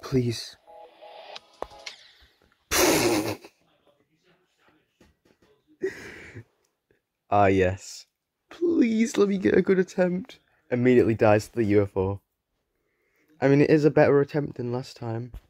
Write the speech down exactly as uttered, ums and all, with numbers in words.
Please. Ah, yes. Please let me get a good attempt. Immediately dies to the U F O. I mean, it is a better attempt than last time.